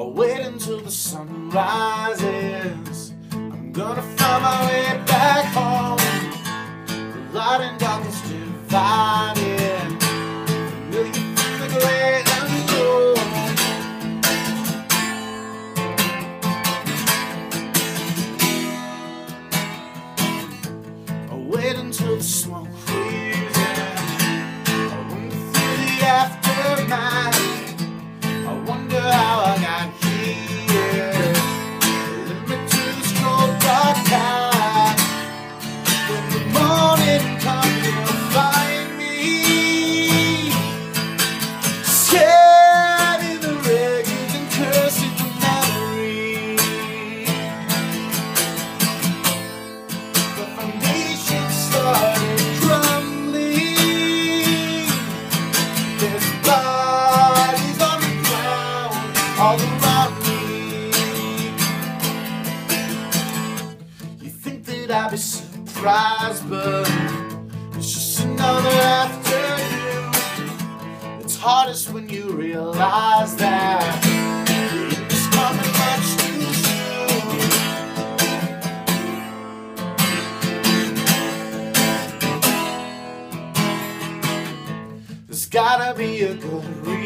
wait until the sun rises. I'm gonna find my way back home. The light and darkness divided, familiar from the great unknown. I wait until the smoke clears and I wander through the aftermath. I wonder how I got here. Lead me to this cold dark path. When the morning comes, you'll find me scared in the wreckage and cursing the memory. The foundation started crumbling. There's bodies on the ground all around me. You think that I'd be surprised, but it's just another afternoon. It's hardest when you realize that it's coming much too soon. There's gotta be a good reason